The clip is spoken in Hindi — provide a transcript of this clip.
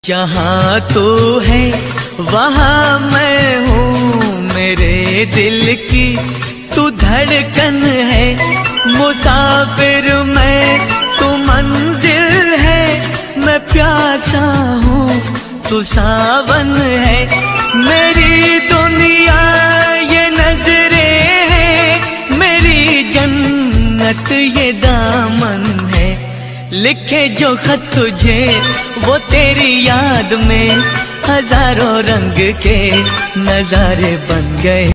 जहाँ तू है वहाँ मैं हूँ, मेरे दिल की तू धड़कन है। मुसाफिर मैं तू मंजिल है, मैं प्यासा हूँ तू सावन है। मेरी दुनिया ये नजरें है, मेरी जन्नत ये दामन है। लिखे जो खत तुझे वो तेरी याद में हजारों रंग के नजारे बन गए।